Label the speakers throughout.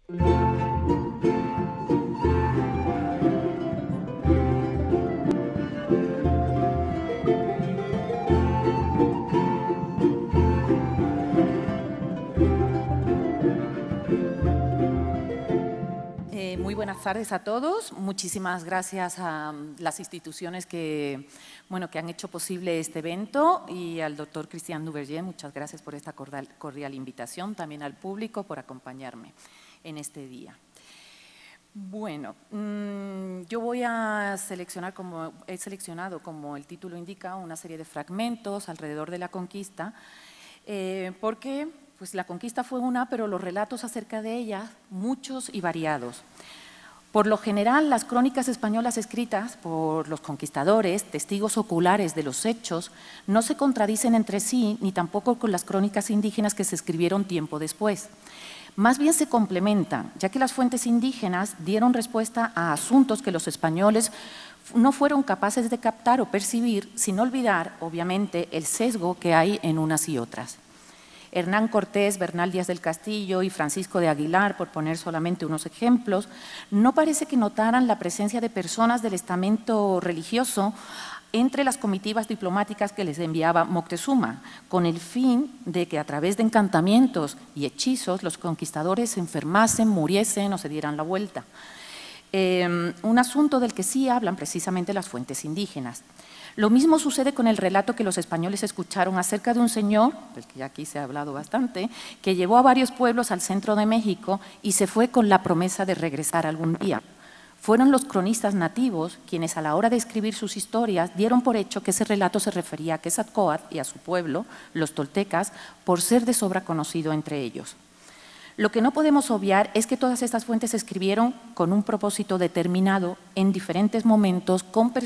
Speaker 1: Muy buenas tardes a todos. Muchísimas gracias a las instituciones que han hecho posible este evento y al doctor Christian Duverger. Muchas gracias por esta cordial invitación, también al público por acompañarme en este día. Bueno, yo voy a seleccionar, como he seleccionado, como el título indica, una serie de fragmentos alrededor de la conquista, porque pues, la conquista fue una, pero los relatos acerca de ella, muchos y variados. Por lo general, las crónicas españolas escritas por los conquistadores, testigos oculares de los hechos, no se contradicen entre sí, ni tampoco con las crónicas indígenas que se escribieron tiempo después. Más bien se complementan, ya que las fuentes indígenas dieron respuesta a asuntos que los españoles no fueron capaces de captar o percibir, sin olvidar, obviamente, el sesgo que hay en unas y otras. Hernán Cortés, Bernal Díaz del Castillo y Francisco de Aguilar, por poner solamente unos ejemplos, no parece que notaran la presencia de personas del estamento religioso entre las comitivas diplomáticas que les enviaba Moctezuma, con el fin de que a través de encantamientos y hechizos los conquistadores se enfermasen, muriesen o se dieran la vuelta. Un asunto del que sí hablan precisamente las fuentes indígenas. Lo mismo sucede con el relato que los españoles escucharon acerca de un señor, del que ya aquí se ha hablado bastante, que llevó a varios pueblos al centro de México y se fue con la promesa de regresar algún día. Fueron los cronistas nativos quienes a la hora de escribir sus historias dieron por hecho que ese relato se refería a Quetzalcóatl y a su pueblo, los toltecas, por ser de sobra conocido entre ellos. Lo que no podemos obviar es que todas estas fuentes se escribieron con un propósito determinado en diferentes momentos,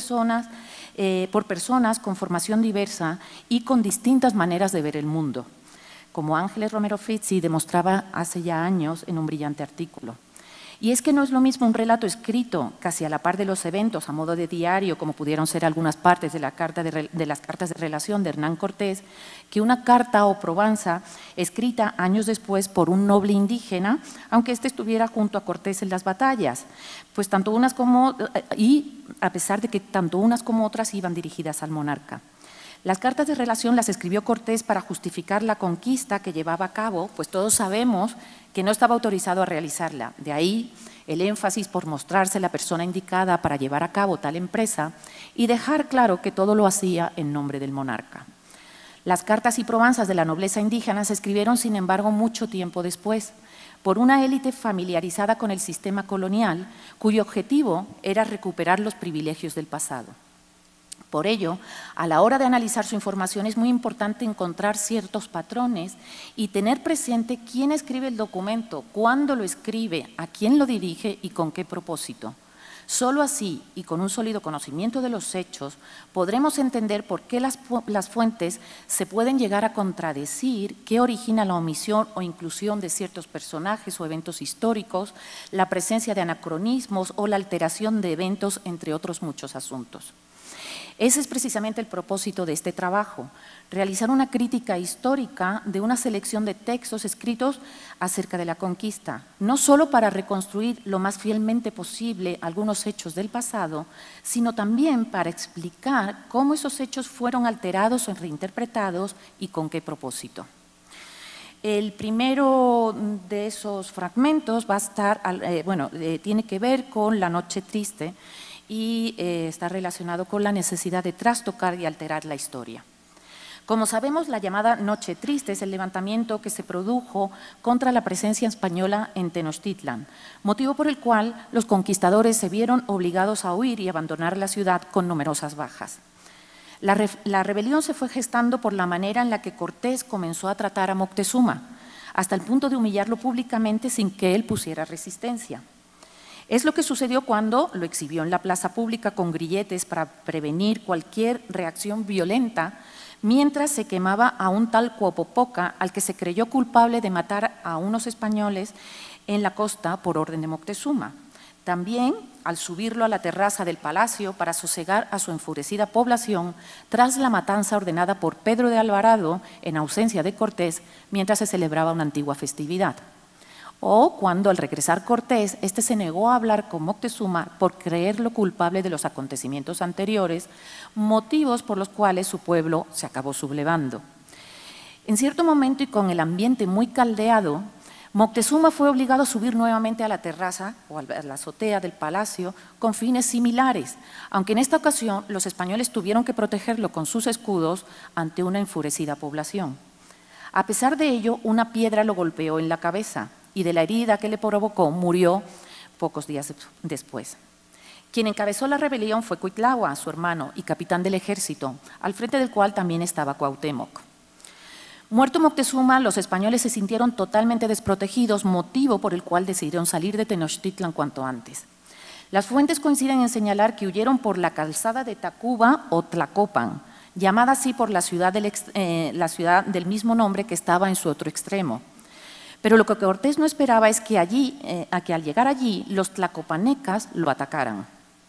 Speaker 1: por personas con formación diversa y con distintas maneras de ver el mundo, como Ángeles Romero Frizzi demostraba hace ya años en un brillante artículo. Y es que no es lo mismo un relato escrito casi a la par de los eventos, a modo de diario, como pudieron ser algunas partes de las cartas de relación de Hernán Cortés, que una carta o probanza escrita años después por un noble indígena, aunque éste estuviera junto a Cortés en las batallas, pues tanto unas como, y a pesar de que tanto unas como otras iban dirigidas al monarca. Las cartas de relación las escribió Cortés para justificar la conquista que llevaba a cabo, pues todos sabemos que no estaba autorizado a realizarla. De ahí el énfasis por mostrarse la persona indicada para llevar a cabo tal empresa y dejar claro que todo lo hacía en nombre del monarca. Las cartas y probanzas de la nobleza indígena se escribieron, sin embargo, mucho tiempo después, por una élite familiarizada con el sistema colonial, cuyo objetivo era recuperar los privilegios del pasado. Por ello, a la hora de analizar su información es muy importante encontrar ciertos patrones y tener presente quién escribe el documento, cuándo lo escribe, a quién lo dirige y con qué propósito. Solo así, y con un sólido conocimiento de los hechos, podremos entender por qué las fuentes se pueden llegar a contradecir, qué origina la omisión o inclusión de ciertos personajes o eventos históricos, la presencia de anacronismos o la alteración de eventos, entre otros muchos asuntos. Ese es precisamente el propósito de este trabajo, realizar una crítica histórica de una selección de textos escritos acerca de la conquista, no solo para reconstruir lo más fielmente posible algunos hechos del pasado, sino también para explicar cómo esos hechos fueron alterados o reinterpretados y con qué propósito. El primero de esos fragmentos va a estar, tiene que ver con la Noche Triste, y está relacionado con la necesidad de trastocar y alterar la historia. Como sabemos, la llamada Noche Triste es el levantamiento que se produjo contra la presencia española en Tenochtitlan, motivo por el cual los conquistadores se vieron obligados a huir y abandonar la ciudad con numerosas bajas. La rebelión se fue gestando por la manera en la que Cortés comenzó a tratar a Moctezuma, hasta el punto de humillarlo públicamente sin que él pusiera resistencia. Es lo que sucedió cuando lo exhibió en la plaza pública con grilletes para prevenir cualquier reacción violenta, mientras se quemaba a un tal Cuauhpopoca, al que se creyó culpable de matar a unos españoles en la costa por orden de Moctezuma. También al subirlo a la terraza del palacio para sosegar a su enfurecida población tras la matanza ordenada por Pedro de Alvarado en ausencia de Cortés mientras se celebraba una antigua festividad. o cuando al regresar Cortés, este se negó a hablar con Moctezuma por creerlo culpable de los acontecimientos anteriores, motivos por los cuales su pueblo se acabó sublevando. En cierto momento y con el ambiente muy caldeado, Moctezuma fue obligado a subir nuevamente a la terraza o a la azotea del palacio con fines similares, aunque en esta ocasión los españoles tuvieron que protegerlo con sus escudos ante una enfurecida población. A pesar de ello, una piedra lo golpeó en la cabeza y de la herida que le provocó murió pocos días después. Quien encabezó la rebelión fue Cuitlahua, su hermano y capitán del ejército, al frente del cual también estaba Cuauhtémoc. Muerto Moctezuma, los españoles se sintieron totalmente desprotegidos, motivo por el cual decidieron salir de Tenochtitlan cuanto antes. Las fuentes coinciden en señalar que huyeron por la calzada de Tacuba o Tlacopan, llamada así por la ciudad del mismo nombre que estaba en su otro extremo. Pero lo que Cortés no esperaba es que al llegar allí los tlacopanecas lo atacaran.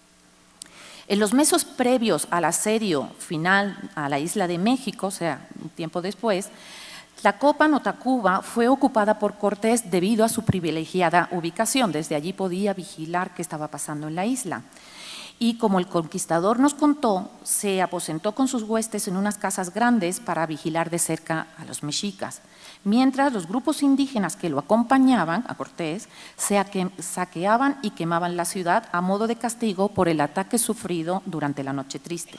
Speaker 1: En los meses previos al asedio final a la isla de México, o sea, un tiempo después, Tlacopan o Tacuba fue ocupada por Cortés debido a su privilegiada ubicación. Desde allí podía vigilar qué estaba pasando en la isla. Y como el conquistador nos contó, se aposentó con sus huestes en unas casas grandes para vigilar de cerca a los mexicas, mientras los grupos indígenas que lo acompañaban a Cortés saqueaban y quemaban la ciudad a modo de castigo por el ataque sufrido durante la Noche Triste.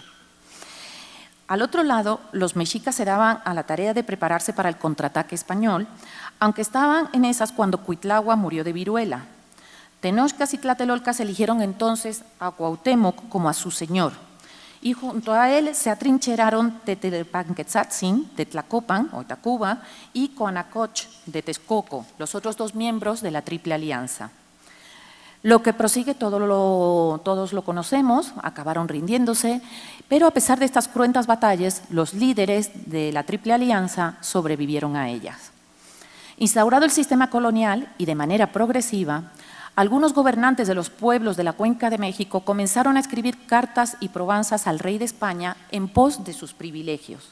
Speaker 1: Al otro lado, los mexicas se daban a la tarea de prepararse para el contraataque español, aunque estaban en esas cuando Cuitlahua murió de viruela. Tenochcas y tlatelolcas eligieron entonces a Cuauhtémoc como a su señor, y junto a él se atrincheraron Tetelpanquetzaltzin de Tlacopan o Tacuba y Coanacoch de Texcoco, los otros dos miembros de la Triple Alianza. Lo que prosigue todos lo conocemos, acabaron rindiéndose, pero a pesar de estas cruentas batallas, los líderes de la Triple Alianza sobrevivieron a ellas. Instaurado el sistema colonial y de manera progresiva, algunos gobernantes de los pueblos de la Cuenca de México comenzaron a escribir cartas y probanzas al rey de España en pos de sus privilegios.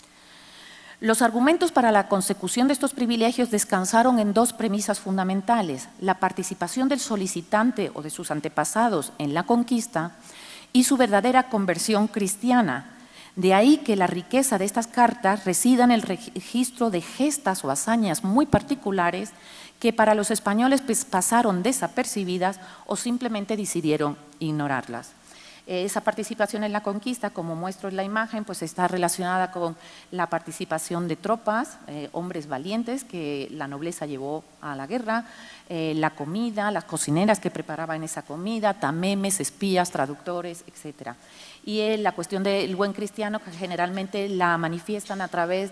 Speaker 1: Los argumentos para la consecución de estos privilegios descansaron en dos premisas fundamentales: la participación del solicitante o de sus antepasados en la conquista y su verdadera conversión cristiana. De ahí que la riqueza de estas cartas resida en el registro de gestas o hazañas muy particulares que para los españoles pasaron desapercibidas o simplemente decidieron ignorarlas. Esa participación en la conquista, como muestro en la imagen, pues está relacionada con la participación de tropas, hombres valientes que la nobleza llevó a la guerra, la comida, las cocineras que preparaban esa comida, tamemes, espías, traductores, etcétera. Y la cuestión del buen cristiano, que generalmente la manifiestan a través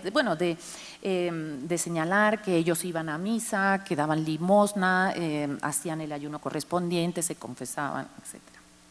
Speaker 1: de señalar que ellos iban a misa, que daban limosna, hacían el ayuno correspondiente, se confesaban, etcétera.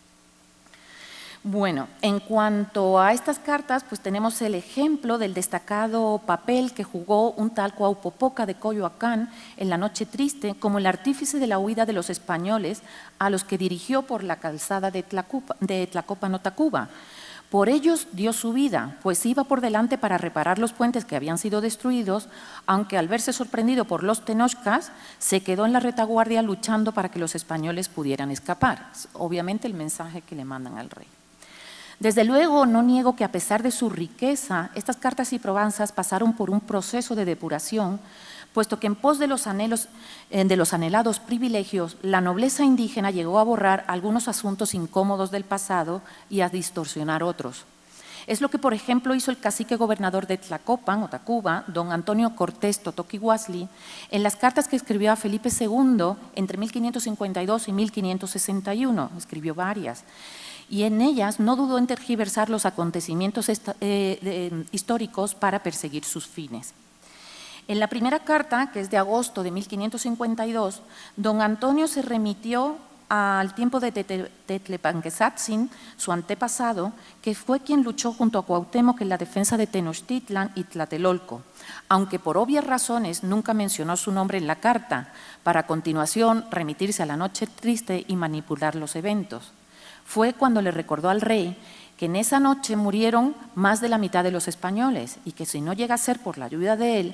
Speaker 1: Bueno, en cuanto a estas cartas, pues tenemos el ejemplo del destacado papel que jugó un tal Cuauhpopoca de Coyoacán en la Noche Triste como el artífice de la huida de los españoles a los que dirigió por la calzada de Tlacopan o Tacuba. Por ellos dio su vida, pues iba por delante para reparar los puentes que habían sido destruidos, aunque al verse sorprendido por los tenochcas, se quedó en la retaguardia luchando para que los españoles pudieran escapar. Obviamente el mensaje que le mandan al rey. Desde luego, no niego que a pesar de su riqueza, estas cartas y probanzas pasaron por un proceso de depuración, puesto que en pos de los anhelados privilegios, la nobleza indígena llegó a borrar algunos asuntos incómodos del pasado y a distorsionar otros. Es lo que, por ejemplo, hizo el cacique gobernador de Tlacopan o Tacuba, don Antonio Cortés Totoquihuazli, en las cartas que escribió a Felipe II entre 1552 y 1561, escribió varias. Y en ellas no dudó en tergiversar los acontecimientos históricos para perseguir sus fines. En la primera carta, que es de agosto de 1552, don Antonio se remitió al tiempo de Tetelpanquetzaltzin, su antepasado, que fue quien luchó junto a Cuauhtémoc en la defensa de Tenochtitlan y Tlatelolco, aunque por obvias razones nunca mencionó su nombre en la carta, para a continuación remitirse a la Noche Triste y manipular los eventos. Fue cuando le recordó al rey que en esa noche murieron más de la mitad de los españoles y que si no llega a ser por la ayuda de él,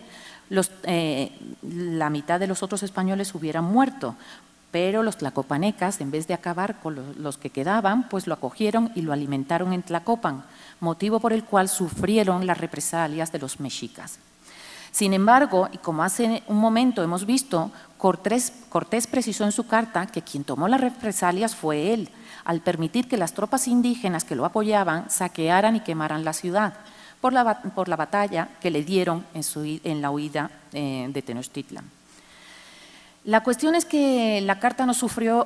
Speaker 1: la mitad de los otros españoles hubieran muerto, pero los tlacopanecas, en vez de acabar con los que quedaban, pues lo acogieron y lo alimentaron en Tlacopan, motivo por el cual sufrieron las represalias de los mexicas. Sin embargo, y como hace un momento hemos visto, Cortés precisó en su carta que quien tomó las represalias fue él, al permitir que las tropas indígenas que lo apoyaban saquearan y quemaran la ciudad, por la batalla que le dieron en la huida de Tenochtitlan. La cuestión es que la carta no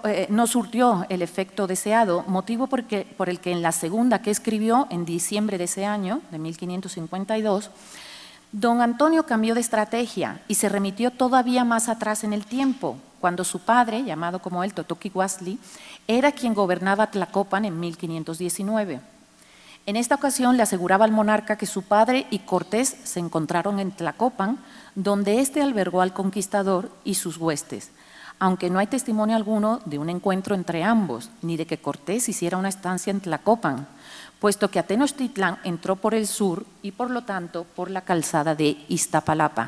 Speaker 1: surtió el efecto deseado, motivo por el que en la segunda que escribió en diciembre de ese año, de 1552, don Antonio cambió de estrategia y se remitió todavía más atrás en el tiempo, cuando su padre, llamado como él Totoki-Huaxtli, era quien gobernaba Tlacopan en 1519. En esta ocasión le aseguraba al monarca que su padre y Cortés se encontraron en Tlacopan, donde éste albergó al conquistador y sus huestes, aunque no hay testimonio alguno de un encuentro entre ambos, ni de que Cortés hiciera una estancia en Tlacopan, puesto que a Tenochtitlán entró por el sur y por lo tanto por la calzada de Iztapalapa.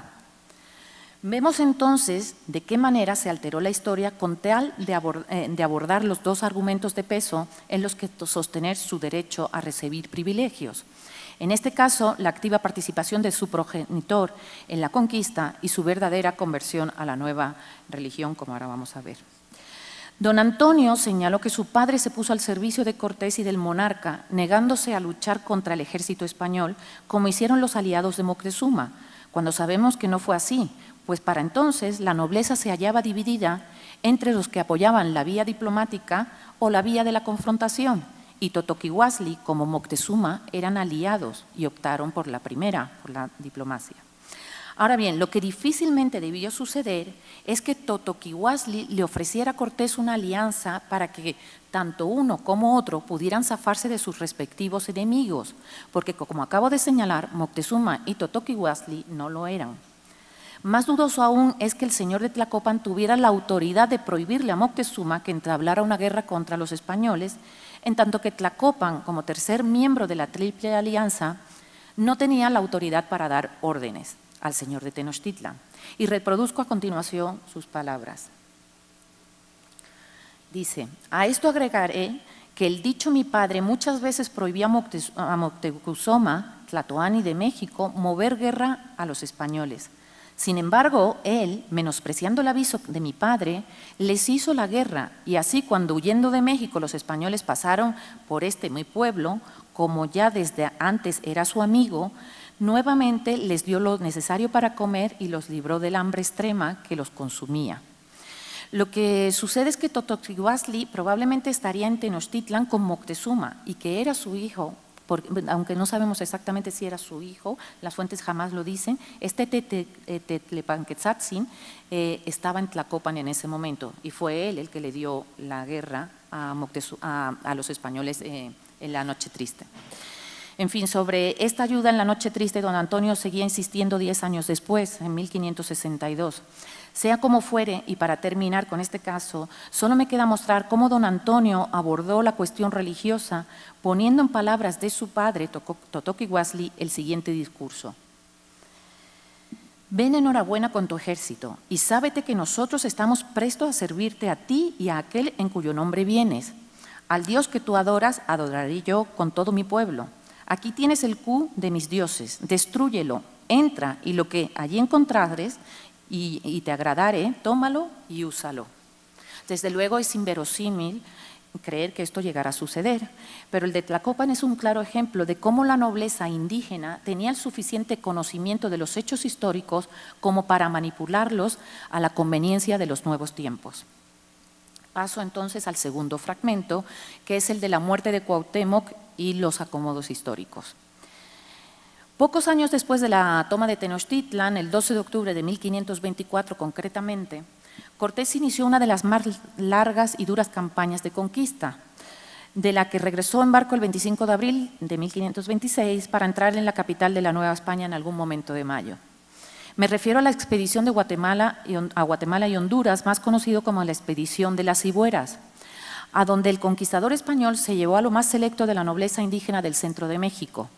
Speaker 1: Vemos entonces de qué manera se alteró la historia con tal de abordar los dos argumentos de peso en los que sostener su derecho a recibir privilegios. En este caso, la activa participación de su progenitor en la conquista y su verdadera conversión a la nueva religión, como ahora vamos a ver. Don Antonio señaló que su padre se puso al servicio de Cortés y del monarca, negándose a luchar contra el ejército español, como hicieron los aliados de Moctezuma, cuando sabemos que no fue así, pues para entonces la nobleza se hallaba dividida entre los que apoyaban la vía diplomática o la vía de la confrontación, y Totoki-Huaxtli, como Moctezuma, eran aliados y optaron por la primera, por la diplomacia. Ahora bien, lo que difícilmente debió suceder es que Totoki-Huaxtli le ofreciera a Cortés una alianza para que tanto uno como otro pudieran zafarse de sus respectivos enemigos, porque como acabo de señalar, Moctezuma y Totoki-Huaxtli no lo eran. Más dudoso aún es que el señor de Tlacopan tuviera la autoridad de prohibirle a Moctezuma que entablara una guerra contra los españoles, en tanto que Tlacopan, como tercer miembro de la Triple Alianza, no tenía la autoridad para dar órdenes al señor de Tenochtitlan. Y reproduzco a continuación sus palabras. Dice, a esto agregaré que el dicho mi padre muchas veces prohibía a Moctezuma, Tlatoani de México, mover guerra a los españoles. Sin embargo, él, menospreciando el aviso de mi padre, les hizo la guerra y así cuando huyendo de México los españoles pasaron por mi pueblo, como ya desde antes era su amigo, nuevamente les dio lo necesario para comer y los libró del hambre extrema que los consumía. Lo que sucede es que Totoki-Huaxtli probablemente estaría en Tenochtitlan con Moctezuma y que era su hijo, aunque no sabemos exactamente si era su hijo, las fuentes jamás lo dicen, Tetlepanquetzatzin estaba en Tlacopan en ese momento y fue él el que le dio la guerra a los españoles en la Noche Triste. En fin, sobre esta ayuda en la Noche Triste, don Antonio seguía insistiendo 10 años después, en 1562. Sea como fuere, y para terminar con este caso, solo me queda mostrar cómo don Antonio abordó la cuestión religiosa, poniendo en palabras de su padre, Totoki-Huaxtli, el siguiente discurso. Ven enhorabuena con tu ejército, y sábete que nosotros estamos prestos a servirte a ti y a aquel en cuyo nombre vienes. Al Dios que tú adoras, adoraré yo con todo mi pueblo. Aquí tienes el cu de mis dioses, destrúyelo, entra y lo que allí encontrares y te agradare, tómalo y úsalo. Desde luego es inverosímil creer que esto llegara a suceder, pero el de Tlacopan es un claro ejemplo de cómo la nobleza indígena tenía el suficiente conocimiento de los hechos históricos como para manipularlos a la conveniencia de los nuevos tiempos. Paso entonces al segundo fragmento, que es el de la muerte de Cuauhtémoc y los acomodos históricos. Pocos años después de la toma de Tenochtitlan, el 12 de octubre de 1524 concretamente, Cortés inició una de las más largas y duras campañas de conquista, de la que regresó en barco el 25 de abril de 1526 para entrar en la capital de la Nueva España en algún momento de mayo. Me refiero a la expedición de Guatemala y Honduras, más conocido como la expedición de las Cibueras, a donde el conquistador español se llevó a lo más selecto de la nobleza indígena del centro de México.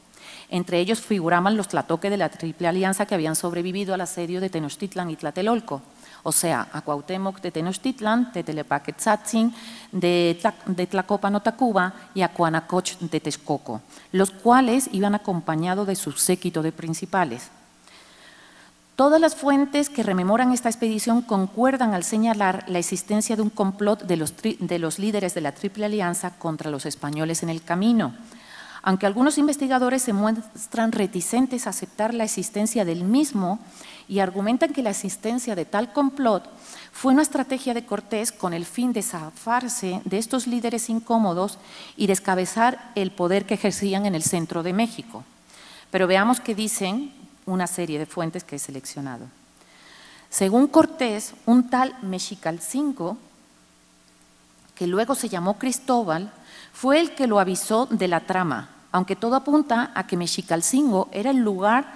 Speaker 1: Entre ellos figuraban los tlatoque de la Triple Alianza que habían sobrevivido al asedio de Tenochtitlan y Tlatelolco, o sea, a Cuauhtémoc de Tenochtitlan, de Tepepaquetzatzin, de Tlacopan o Tacuba y a Cuanacoch de Texcoco, los cuales iban acompañados de su séquito de principales. Todas las fuentes que rememoran esta expedición concuerdan al señalar la existencia de un complot de los líderes de la Triple Alianza contra los españoles en el camino, aunque algunos investigadores se muestran reticentes a aceptar la existencia del mismo y argumentan que la existencia de tal complot fue una estrategia de Cortés con el fin de zafarse de estos líderes incómodos y descabezar el poder que ejercían en el centro de México. Pero veamos qué dicen una serie de fuentes que he seleccionado. Según Cortés, un tal Mexicalcingo, que luego se llamó Cristóbal, fue el que lo avisó de la trama, aunque todo apunta a que Mexicalcingo era el lugar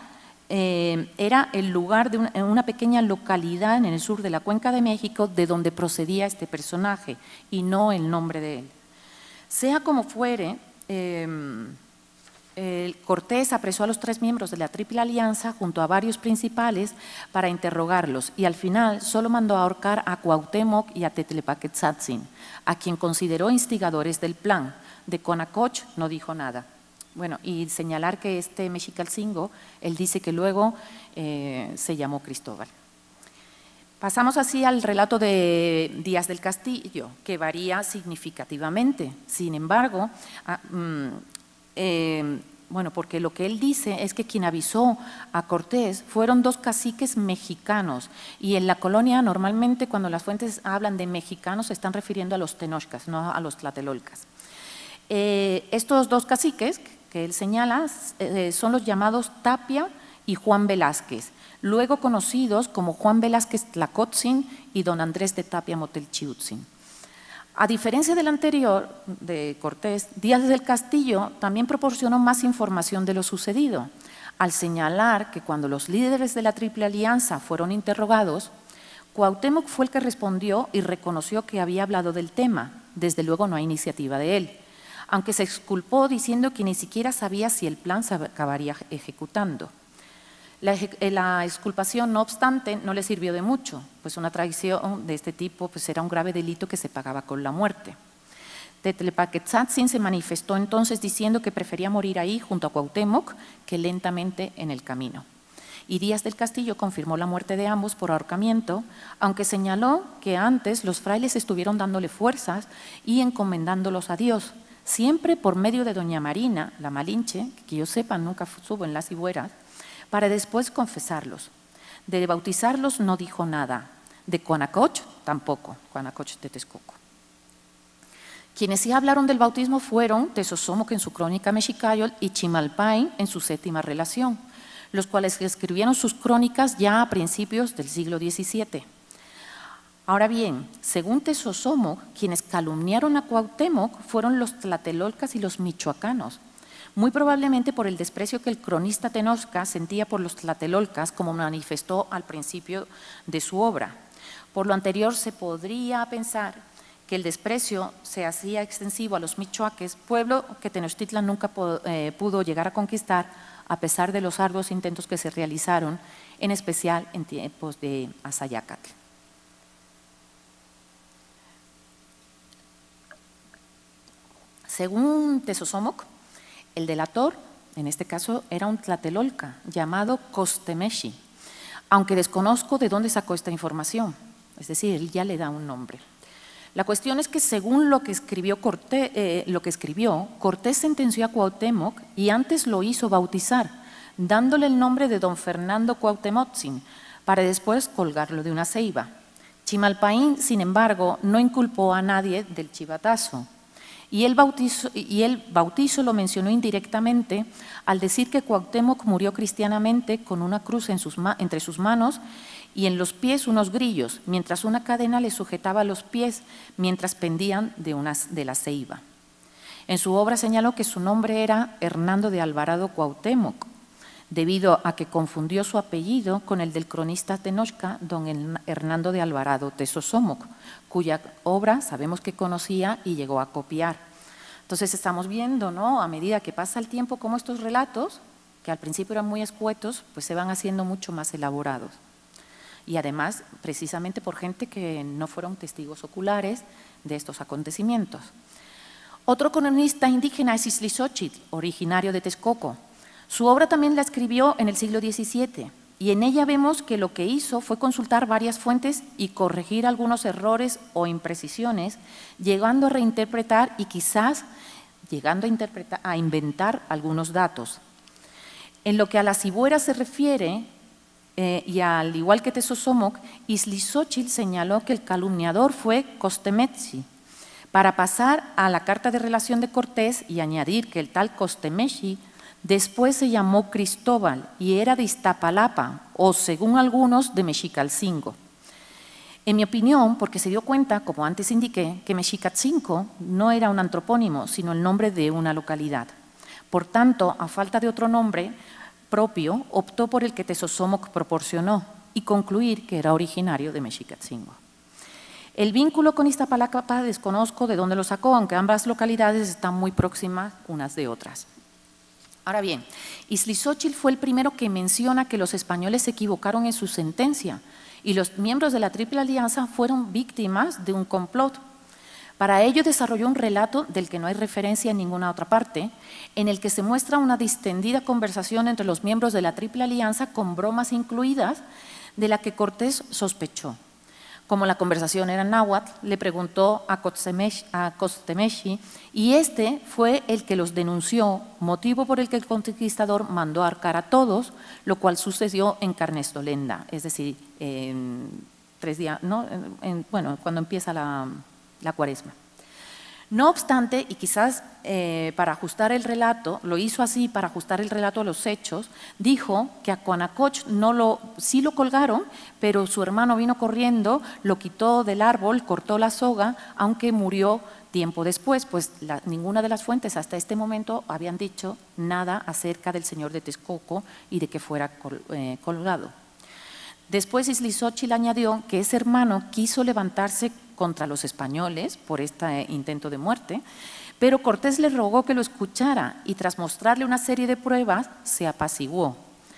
Speaker 1: de una pequeña localidad en el sur de la Cuenca de México de donde procedía este personaje y no el nombre de él. Sea como fuere, Cortés apresó a los 3 miembros de la Triple Alianza junto a varios principales para interrogarlos y al final solo mandó a ahorcar a Cuauhtémoc y a Tepepaquetzatzin, a quien consideró instigadores del plan. De Cuanacoch no dijo nada. Bueno, y señalar que este Mexicalcingo, él dice que luego se llamó Cristóbal. Pasamos así al relato de Díaz del Castillo, que varía significativamente. Sin embargo, bueno, porque lo que él dice es que quien avisó a Cortés fueron 2 caciques mexicanos y en la colonia normalmente cuando las fuentes hablan de mexicanos se están refiriendo a los tenochcas, no a los tlatelolcas. Estos 2 caciques que él señala son los llamados Tapia y Juan Velázquez, luego conocidos como Juan Velázquez Tlacotzin y don Andrés de Tapia Motelchiutzin. A diferencia del anterior, de Cortés, Díaz del Castillo también proporcionó más información de lo sucedido, al señalar que cuando los líderes de la Triple Alianza fueron interrogados, Cuauhtémoc fue el que respondió y reconoció que había hablado del tema, desde luego no hay iniciativa de él, aunque se exculpó diciendo que ni siquiera sabía si el plan se acabaría ejecutando. La exculpación, no obstante, no le sirvió de mucho, pues una traición de este tipo pues era un grave delito que se pagaba con la muerte. Tepepaquetzatzin se manifestó entonces diciendo que prefería morir ahí junto a Cuauhtémoc que lentamente en el camino. Y Díaz del Castillo confirmó la muerte de ambos por ahorcamiento, aunque señaló que antes los frailes estuvieron dándole fuerzas y encomendándolos a Dios, siempre por medio de doña Marina, la Malinche, que yo sepa nunca subo en las Hibueras, para después confesarlos. De bautizarlos no dijo nada, de Cuanacoch tampoco, Cuanacoch de Texcoco. Quienes sí hablaron del bautismo fueron Tezosomoc en su crónica Mexicayol y Chimalpain en su 7ª relación, los cuales escribieron sus crónicas ya a principios del siglo XVII. Ahora bien, según Tezosomoc, quienes calumniaron a Cuauhtémoc fueron los tlatelolcas y los michoacanos, muy probablemente por el desprecio que el cronista Tenochca sentía por los tlatelolcas, como manifestó al principio de su obra. Por lo anterior, se podría pensar que el desprecio se hacía extensivo a los michoaques, pueblo que Tenochtitlan nunca pudo llegar a conquistar, a pesar de los arduos intentos que se realizaron, en especial en tiempos de Azayacatl. Según Tezosomoc, el delator, en este caso, era un tlatelolca llamado Costemechi, aunque desconozco de dónde sacó esta información, es decir, él ya le da un nombre. La cuestión es que según lo que escribió Cortés sentenció a Cuauhtémoc y antes lo hizo bautizar, dándole el nombre de don Fernando Cuauhtemotzin, para después colgarlo de una ceiba. Chimalpain, sin embargo, no inculpó a nadie del chivatazo. Y el bautizo lo mencionó indirectamente al decir que Cuauhtémoc murió cristianamente con una cruz entre sus manos y en los pies unos grillos, mientras una cadena le sujetaba los pies mientras pendían de la ceiba. En su obra señaló que su nombre era Hernando de Alvarado Cuauhtémoc, debido a que confundió su apellido con el del cronista Tenochca, don Hernando de Alvarado Tezosomoc, cuya obra sabemos que conocía y llegó a copiar. Entonces estamos viendo, ¿no?, a medida que pasa el tiempo, cómo estos relatos que al principio eran muy escuetos, pues se van haciendo mucho más elaborados. Y además, precisamente por gente que no fueron testigos oculares de estos acontecimientos. Otro cronista indígena es Izlizóchitl, originario de Texcoco. Su obra también la escribió en el siglo XVII y en ella vemos que lo que hizo fue consultar varias fuentes y corregir algunos errores o imprecisiones, llegando a reinterpretar y quizás llegando a inventar algunos datos. En lo que a la cibuera se refiere, y al igual que Tezosomoc, Izlizóchitl señaló que el calumniador fue Costemetzi, para pasar a la carta de relación de Cortés y añadir que el tal Costemechi después se llamó Cristóbal y era de Iztapalapa, o según algunos, de Mexicalcingo. En mi opinión, porque se dio cuenta, como antes indiqué, que Mexicalcingo no era un antropónimo, sino el nombre de una localidad. Por tanto, a falta de otro nombre propio, optó por el que Tezosomoc proporcionó y concluir que era originario de Mexicalcingo. El vínculo con Iztapalapa desconozco de dónde lo sacó, aunque ambas localidades están muy próximas unas de otras. Ahora bien, Izlizóchitl fue el primero que menciona que los españoles se equivocaron en su sentencia y los miembros de la Triple Alianza fueron víctimas de un complot. Para ello desarrolló un relato del que no hay referencia en ninguna otra parte, en el que se muestra una distendida conversación entre los miembros de la Triple Alianza con bromas incluidas de la que Cortés sospechó. Como la conversación era en náhuatl, le preguntó a Costemechi y este fue el que los denunció, motivo por el que el conquistador mandó ahorcar a todos, lo cual sucedió en Carnestolenda, es decir, en 3 días, ¿no? Cuando empieza la Cuaresma. No obstante, y quizás para ajustar el relato, lo hizo así para ajustar el relato a los hechos, dijo que a Coanacoch sí lo colgaron, pero su hermano vino corriendo, lo quitó del árbol, cortó la soga, aunque murió tiempo después, pues ninguna de las fuentes hasta este momento habían dicho nada acerca del señor de Texcoco y de que fuera colgado. Después Izlizóchitl añadió que ese hermano quiso levantarse contra los españoles por este intento de muerte, pero Cortés le rogó que lo escuchara y tras mostrarle una serie de pruebas se apaciguó.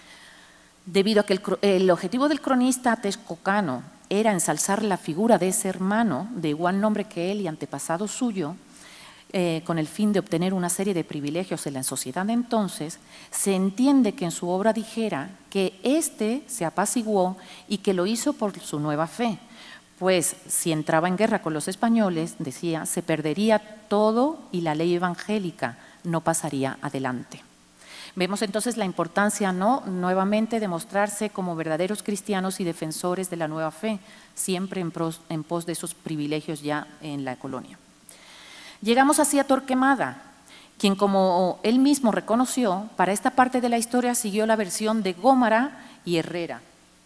Speaker 1: Debido a que el objetivo del cronista texcocano era ensalzar la figura de ese hermano de igual nombre que él y antepasado suyo, con el fin de obtener una serie de privilegios en la sociedad de entonces, se entiende que en su obra dijera que éste se apaciguó y que lo hizo por su nueva fe, pues si entraba en guerra con los españoles, decía, se perdería todo y la ley evangélica no pasaría adelante. Vemos entonces la importancia, ¿no?, nuevamente de mostrarse como verdaderos cristianos y defensores de la nueva fe, siempre en pos de esos privilegios ya en la colonia. Llegamos así a Torquemada, quien, como él mismo reconoció, para esta parte de la historia siguió la versión de Gómara y Herrera.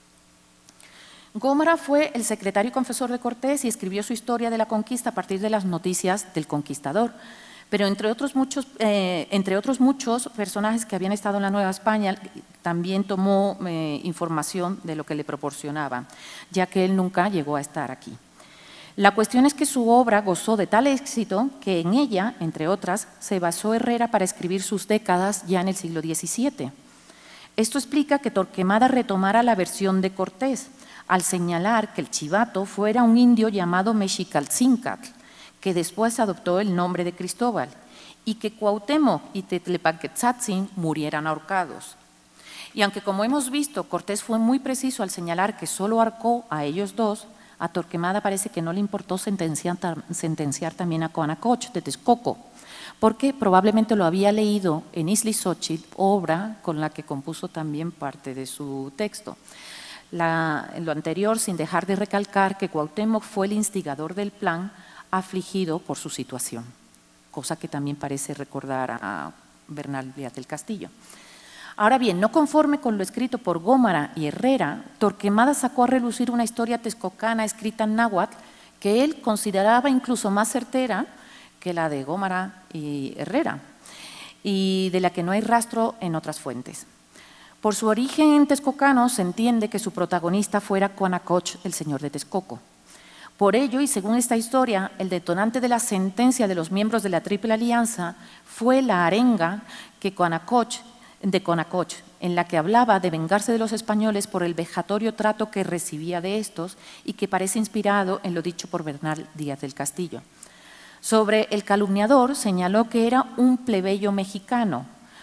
Speaker 1: Gómara fue el secretario y confesor de Cortés y escribió su historia de la conquista a partir de las noticias del conquistador, pero entre otros muchos personajes que habían estado en la Nueva España, también tomó información de lo que le proporcionaba, ya que él nunca llegó a estar aquí. La cuestión es que su obra gozó de tal éxito que en ella, entre otras, se basó Herrera para escribir sus décadas ya en el siglo XVII. Esto explica que Torquemada retomara la versión de Cortés, al señalar que el chivato fuera un indio llamado Mexicalcincatl, que después adoptó el nombre de Cristóbal, y que Cuauhtémoc y Tetlepanquetzatzin murieran ahorcados. Y aunque, como hemos visto, Cortés fue muy preciso al señalar que solo ahorcó a ellos dos, a Torquemada parece que no le importó sentenciar también a Coanacoch de Texcoco, porque probablemente lo había leído en Izlizóchitl, obra con la que compuso también parte de su texto. Lo anterior, sin dejar de recalcar que Cuauhtémoc fue el instigador del plan, afligido por su situación, cosa que también parece recordar a Bernal Díaz del Castillo. Ahora bien, no conforme con lo escrito por Gómara y Herrera, Torquemada sacó a relucir una historia texcocana escrita en náhuatl que él consideraba incluso más certera que la de Gómara y Herrera, y de la que no hay rastro en otras fuentes. Por su origen texcocano se entiende que su protagonista fuera Coanacoch, el señor de Texcoco. Por ello, y según esta historia, el detonante de la sentencia de los miembros de la Triple Alianza fue la arenga que Coanacoch de Conacoch, en la que hablaba de vengarse de los españoles por el vejatorio trato que recibía de estos y que parece inspirado en lo dicho por Bernal Díaz del Castillo. Sobre el calumniador señaló que era un plebeyo mexicano,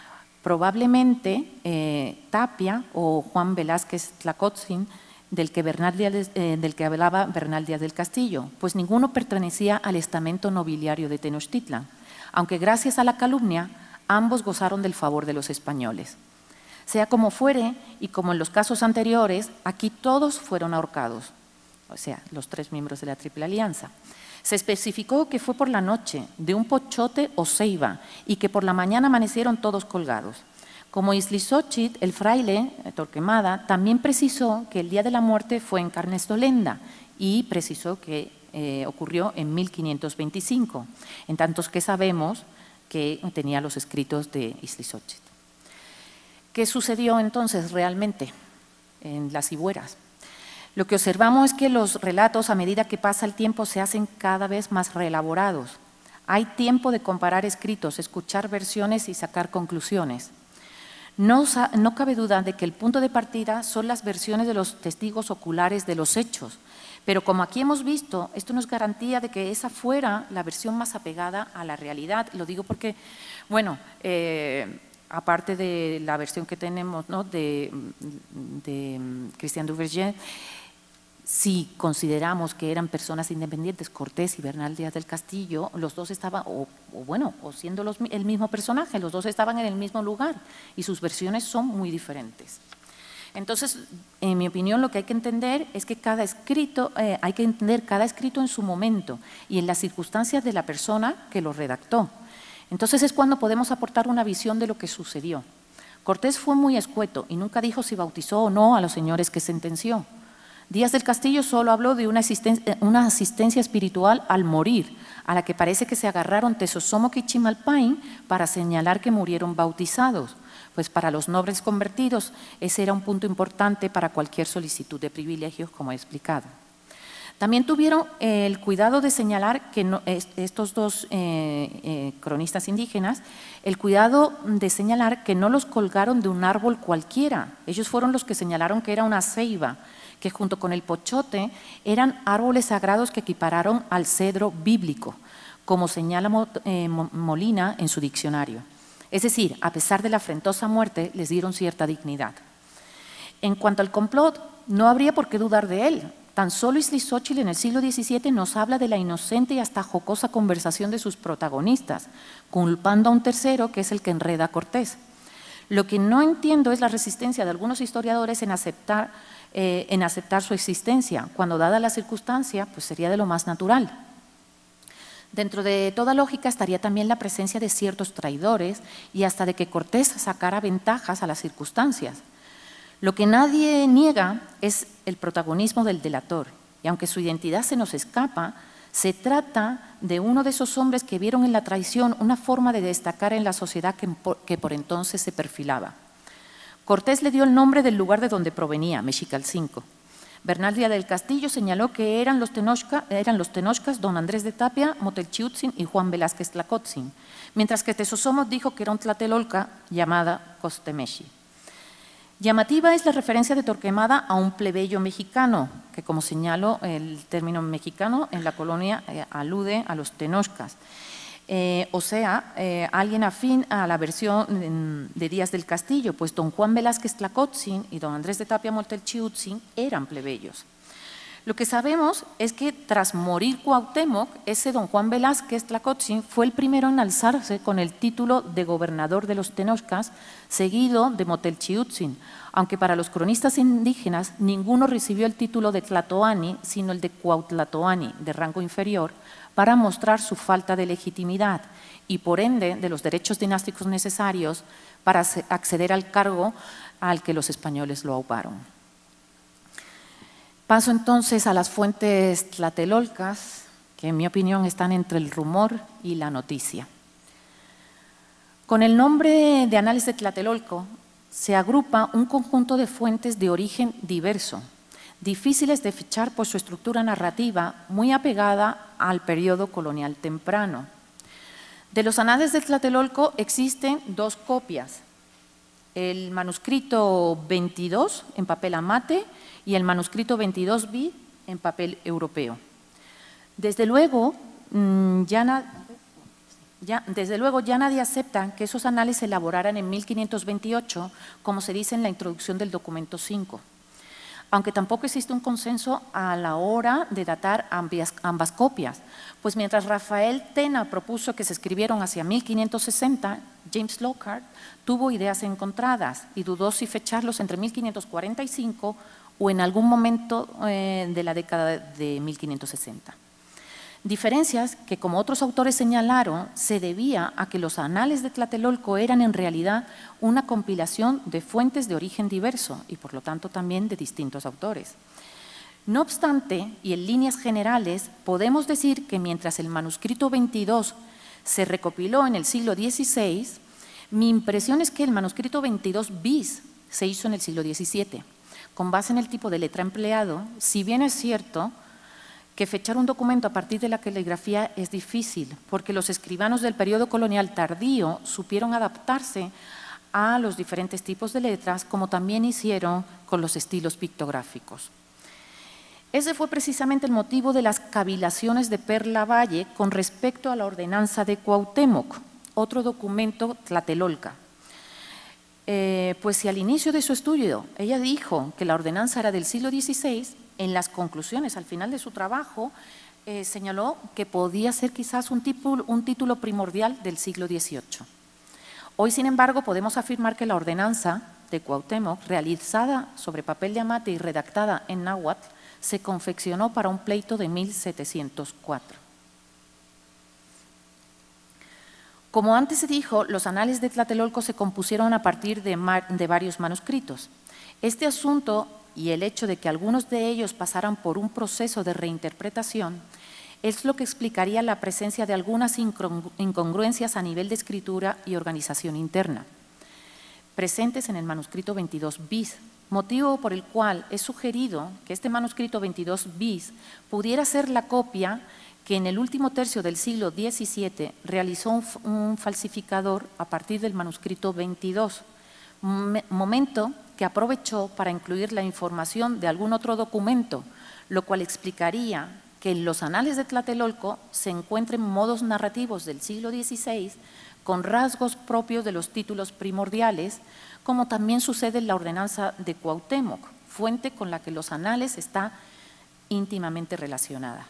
Speaker 1: probablemente Tapia o Juan Velázquez Tlacotzin, del que hablaba Bernal Díaz del Castillo, pues ninguno pertenecía al estamento nobiliario de Tenochtitlan, aunque gracias a la calumnia ambos gozaron del favor de los españoles. Sea como fuere, y como en los casos anteriores, aquí todos fueron ahorcados, o sea, los 3 miembros de la Triple Alianza. Se especificó que fue por la noche, de un pochote o ceiba, y que por la mañana amanecieron todos colgados. Como Islizóchitl, el fraile Torquemada también precisó que el día de la muerte fue en Carnestolenda y precisó que ocurrió en 1525, en tantos que sabemos que tenía los escritos de Islizóchitl. ¿Qué sucedió entonces realmente en las Cibueras? Lo que observamos es que los relatos, a medida que pasa el tiempo, se hacen cada vez más reelaborados. Hay tiempo de comparar escritos, escuchar versiones y sacar conclusiones. No cabe duda de que el punto de partida son las versiones de los testigos oculares de los hechos, pero como aquí hemos visto, esto no es garantía de que esa fuera la versión más apegada a la realidad. Lo digo porque, bueno, aparte de la versión que tenemos, ¿no?, de Christian Duverger, si consideramos que eran personas independientes, Cortés y Bernal Díaz del Castillo, los dos estaban, o siendo el mismo personaje, los dos estaban en el mismo lugar y sus versiones son muy diferentes. Entonces, en mi opinión, lo que hay que entender es que hay que entender cada escrito en su momento y en las circunstancias de la persona que lo redactó. Entonces es cuando podemos aportar una visión de lo que sucedió. Cortés fue muy escueto y nunca dijo si bautizó o no a los señores que sentenció. Díaz del Castillo solo habló de una asistencia espiritual al morir, a la que parece que se agarraron Tezosomoc y Chimalpain para señalar que murieron bautizados, pues para los nobles convertidos ese era un punto importante para cualquier solicitud de privilegios, como he explicado. También tuvieron el cuidado de señalar que estos dos cronistas indígenas, el cuidado de señalar que no los colgaron de un árbol cualquiera. Ellos fueron los que señalaron que era una ceiba, que junto con el pochote eran árboles sagrados que equipararon al cedro bíblico, como señala Molina en su diccionario. Es decir, a pesar de la afrentosa muerte, les dieron cierta dignidad. En cuanto al complot, no habría por qué dudar de él. Tan solo Islizóchitl en el siglo XVII nos habla de la inocente y hasta jocosa conversación de sus protagonistas, culpando a un tercero que es el que enreda a Cortés. Lo que no entiendo es la resistencia de algunos historiadores en aceptar su existencia, cuando dada la circunstancia, pues sería de lo más natural. Dentro de toda lógica estaría también la presencia de ciertos traidores y hasta de que Cortés sacara ventajas a las circunstancias. Lo que nadie niega es el protagonismo del delator, y aunque su identidad se nos escapa, se trata de uno de esos hombres que vieron en la traición una forma de destacar en la sociedad que por entonces se perfilaba. Cortés le dio el nombre del lugar de donde provenía, Mexicalcingo. Bernal Díaz del Castillo señaló que eran los tenochcas don Andrés de Tapia, Motelchiutzin y Juan Velázquez Tlacotzin, mientras que Tezosomoc dijo que era un tlatelolca llamada Costemechi. Llamativa es la referencia de Torquemada a un plebeyo mexicano, que como señalo el término mexicano en la colonia alude a los tenochcas. Alguien afín a la versión de Díaz del Castillo, pues don Juan Velázquez Tlacotzin y don Andrés de Tapia Motelchiutzin eran plebeyos. Lo que sabemos es que tras morir Cuauhtémoc, ese don Juan Velázquez Tlacotzin fue el primero en alzarse con el título de gobernador de los tenochcas, seguido de Motelchiutzin, aunque para los cronistas indígenas ninguno recibió el título de Tlatoani, sino el de Cuauhtlatoani, de rango inferior, para mostrar su falta de legitimidad y por ende de los derechos dinásticos necesarios para acceder al cargo al que los españoles lo auparon. Paso entonces a las fuentes tlatelolcas, que en mi opinión están entre el rumor y la noticia. Con el nombre de Anales de Tlatelolco se agrupa un conjunto de fuentes de origen diverso, difíciles de fichar por su estructura narrativa muy apegada al periodo colonial temprano. De los Anales de Tlatelolco existen 2 copias. el manuscrito 22 en papel amate y el manuscrito 22 bis en papel europeo. Desde luego, ya nadie acepta que esos anales se elaboraran en 1528, como se dice en la introducción del documento 5. Aunque tampoco existe un consenso a la hora de datar ambas copias, pues mientras Rafael Tena propuso que se escribieron hacia 1560, James Lockhart tuvo ideas encontradas y dudó si fecharlos entre 1545 o en algún momento de la década de 1560. Diferencias que, como otros autores señalaron, se debía a que los anales de Tlatelolco eran en realidad una compilación de fuentes de origen diverso y por lo tanto también de distintos autores. No obstante, y en líneas generales, podemos decir que mientras el manuscrito 22 se recopiló en el siglo XVI, mi impresión es que el manuscrito 22 bis se hizo en el siglo XVII, con base en el tipo de letra empleado, si bien es cierto que fechar un documento a partir de la caligrafía es difícil, porque los escribanos del periodo colonial tardío supieron adaptarse a los diferentes tipos de letras, como también hicieron con los estilos pictográficos. Ese fue precisamente el motivo de las cavilaciones de Perla Valle con respecto a la ordenanza de Cuauhtémoc, otro documento tlatelolca. Pues si al inicio de su estudio ella dijo que la ordenanza era del siglo XVI, en las conclusiones, al final de su trabajo, señaló que podía ser quizás un título primordial del siglo XVIII. Hoy, sin embargo, podemos afirmar que la ordenanza de Cuauhtémoc, realizada sobre papel de amate y redactada en náhuatl, se confeccionó para un pleito de 1704. Como antes se dijo, los anales de Tlatelolco se compusieron a partir de varios manuscritos. Este asunto y el hecho de que algunos de ellos pasaran por un proceso de reinterpretación es lo que explicaría la presencia de algunas incongruencias a nivel de escritura y organización interna, presentes en el manuscrito 22 bis, motivo por el cual he sugerido que este manuscrito 22 bis pudiera ser la copia que en el último tercio del siglo XVII realizó un falsificador a partir del manuscrito 22, momento que aprovechó para incluir la información de algún otro documento, lo cual explicaría que en los anales de Tlatelolco se encuentren modos narrativos del siglo XVI con rasgos propios de los títulos primordiales, como también sucede en la ordenanza de Cuauhtémoc, fuente con la que los anales está íntimamente relacionada.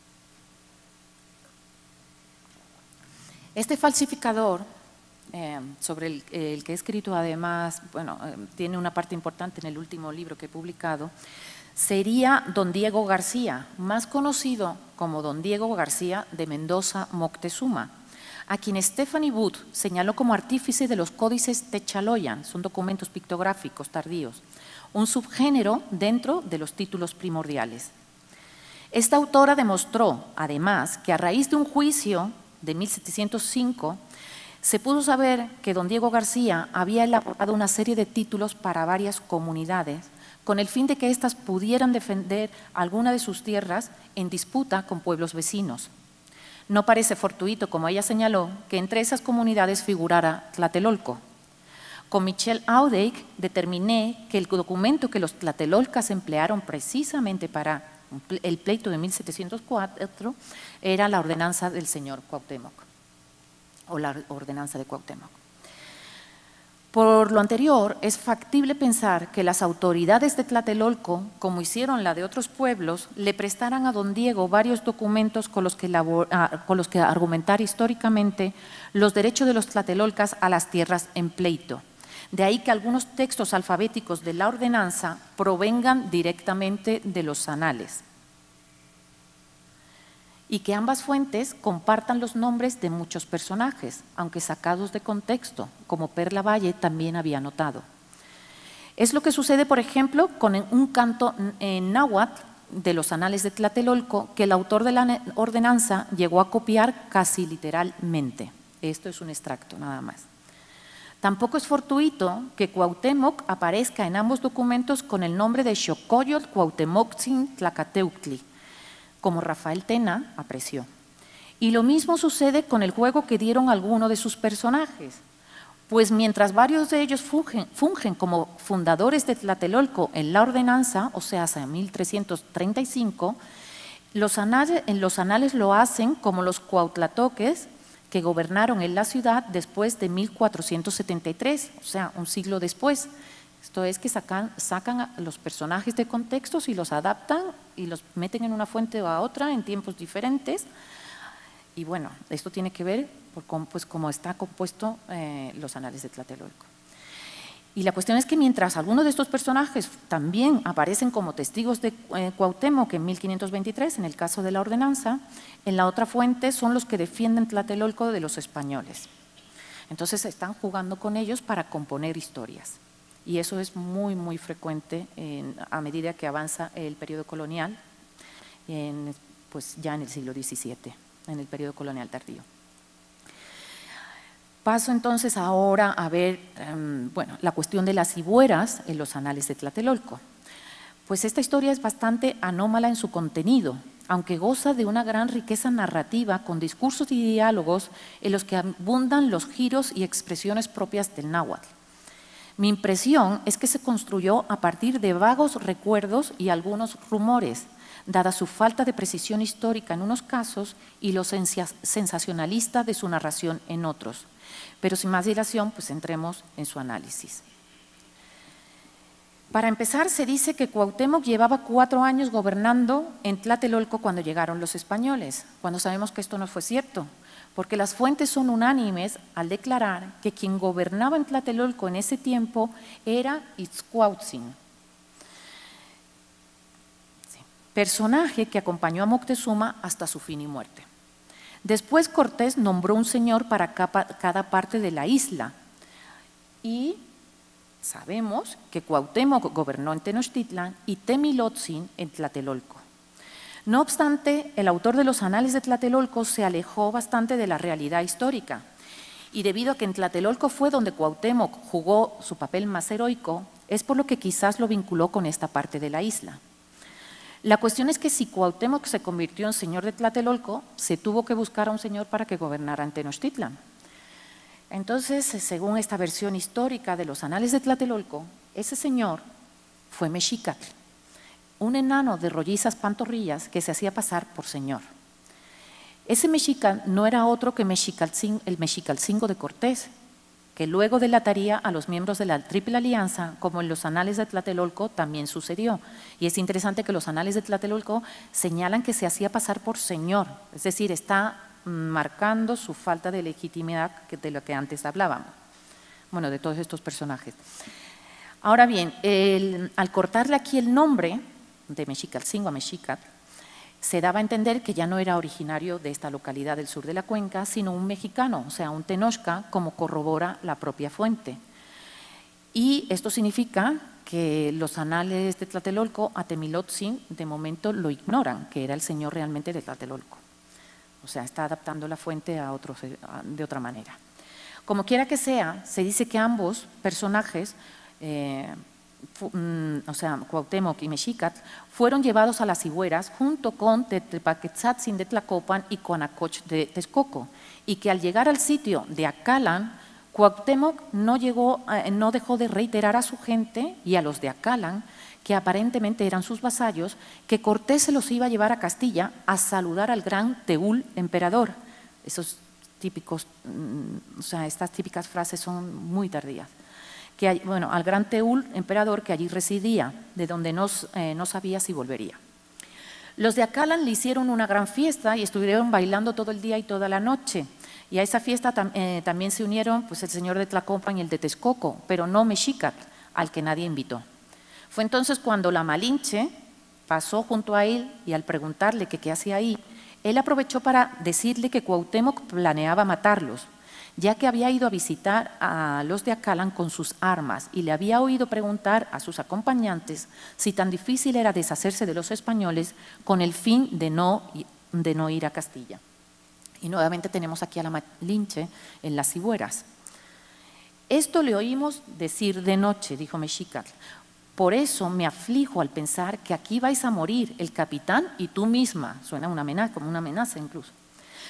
Speaker 1: Este falsificador, sobre el que he escrito además, tiene una parte importante en el último libro que he publicado, sería don Diego García, más conocido como don Diego García de Mendoza Moctezuma, a quien Stephanie Wood señaló como artífice de los códices Techaloyan, son documentos pictográficos tardíos, un subgénero dentro de los títulos primordiales. Esta autora demostró, además, que a raíz de un juicio de 1705, se pudo saber que don Diego García había elaborado una serie de títulos para varias comunidades con el fin de que éstas pudieran defender alguna de sus tierras en disputa con pueblos vecinos. No parece fortuito, como ella señaló, que entre esas comunidades figurara Tlatelolco. Con Michel Audeich determiné que el documento que los tlatelolcas emplearon precisamente para el pleito de 1704 era la ordenanza del señor Cuauhtémoc, o la ordenanza de Cuauhtémoc. Por lo anterior, es factible pensar que las autoridades de Tlatelolco, como hicieron la de otros pueblos, le prestaran a don Diego varios documentos con los que argumentar históricamente los derechos de los tlatelolcas a las tierras en pleito. De ahí que algunos textos alfabéticos de la ordenanza provengan directamente de los anales y que ambas fuentes compartan los nombres de muchos personajes, aunque sacados de contexto, como Perla Valle también había notado. Es lo que sucede, por ejemplo, con un canto en náhuatl de los anales de Tlatelolco que el autor de la ordenanza llegó a copiar casi literalmente. Esto es un extracto nada más. Tampoco es fortuito que Cuauhtémoc aparezca en ambos documentos con el nombre de Xocoyotl Cuauhtémoczin Tlacateuctli, como Rafael Tena apreció. Y lo mismo sucede con el juego que dieron algunos de sus personajes. Pues mientras varios de ellos fungen como fundadores de Tlatelolco en la ordenanza, o sea, hasta 1335, en los anales lo hacen como los cuautlatoques que gobernaron en la ciudad después de 1473, o sea, un siglo después. Esto es que sacan a los personajes de contextos y los adaptan y los meten en una fuente o a otra en tiempos diferentes. Y bueno, esto tiene que ver pues cómo está compuesto los anales de Tlatelolco. Y la cuestión es que mientras algunos de estos personajes también aparecen como testigos de Cuauhtémoc en 1523, en el caso de la ordenanza, en la otra fuente son los que defienden Tlatelolco de los españoles. Entonces están jugando con ellos para componer historias. Y eso es muy, muy frecuente a medida que avanza el periodo colonial, pues ya en el siglo XVII, en el periodo colonial tardío. Paso entonces ahora a ver la cuestión de las cibueras en los anales de Tlatelolco. Pues esta historia es bastante anómala en su contenido, aunque goza de una gran riqueza narrativa con discursos y diálogos en los que abundan los giros y expresiones propias del náhuatl. Mi impresión es que se construyó a partir de vagos recuerdos y algunos rumores, dada su falta de precisión histórica en unos casos y lo sensacionalista de su narración en otros. Pero sin más dilación, pues entremos en su análisis. Para empezar, se dice que Cuauhtémoc llevaba 4 años gobernando en Tlatelolco cuando llegaron los españoles, cuando sabemos que esto no fue cierto, porque las fuentes son unánimes al declarar que quien gobernaba en Tlatelolco en ese tiempo era Itzcuautzin, personaje que acompañó a Moctezuma hasta su fin y muerte. Después Cortés nombró un señor para cada parte de la isla y sabemos que Cuauhtémoc gobernó en Tenochtitlan y Temilotzin en Tlatelolco. No obstante, el autor de los anales de Tlatelolco se alejó bastante de la realidad histórica y debido a que en Tlatelolco fue donde Cuauhtémoc jugó su papel más heroico, es por lo que quizás lo vinculó con esta parte de la isla. La cuestión es que si Cuauhtémoc se convirtió en señor de Tlatelolco, se tuvo que buscar a un señor para que gobernara en Tenochtitlan. Entonces, según esta versión histórica de los anales de Tlatelolco, ese señor fue Mexicatl, un enano de rollizas pantorrillas que se hacía pasar por señor. Ese Mexica no era otro que el Mexicalcingo de Cortés, que luego delataría a los miembros de la Triple Alianza, como en los anales de Tlatelolco también sucedió. Y es interesante que los anales de Tlatelolco señalan que se hacía pasar por señor, es decir, está marcando su falta de legitimidad de lo que antes hablábamos, bueno, de todos estos personajes. Ahora bien, al cortarle aquí el nombre de Mexicalcingo a Mexicatl, se daba a entender que ya no era originario de esta localidad del sur de la cuenca, sino un mexicano, o sea, un tenochca, como corrobora la propia fuente. Y esto significa que los anales de Tlatelolco a Temilotzin de momento lo ignoran, que era el señor realmente de Tlatelolco. O sea, está adaptando la fuente de otra manera. Como quiera que sea, se dice que ambos personajes, o sea, Cuauhtémoc y Mexicatl, fueron llevados a las Cibueras junto con Tepetzin de Tlacopan y Coanacoch de Texcoco, y que al llegar al sitio de Acalan, Cuauhtémoc no dejó de reiterar a su gente y a los de Acalan, que aparentemente eran sus vasallos, que Cortés se los iba a llevar a Castilla a saludar al gran Teúl emperador. Esos típicos, o sea, estas típicas frases son muy tardías. Bueno, al gran Teúl emperador que allí residía, de donde no sabía si volvería. Los de Acalan le hicieron una gran fiesta y estuvieron bailando todo el día y toda la noche. Y a esa fiesta también se unieron pues, el señor de Tlacopan y el de Texcoco, pero no Mexicatl, al que nadie invitó. Fue entonces cuando la Malinche pasó junto a él y al preguntarle que qué hacía ahí, él aprovechó para decirle que Cuauhtémoc planeaba matarlos, ya que había ido a visitar a los de Acalan con sus armas y le había oído preguntar a sus acompañantes si tan difícil era deshacerse de los españoles con el fin de no ir a Castilla. Y nuevamente tenemos aquí a la Malinche en las Cibueras. Esto le oímos decir de noche, dijo Mexicatl. Por eso me aflijo al pensar que aquí vais a morir el capitán y tú misma. Suena una amenaza, como una amenaza incluso.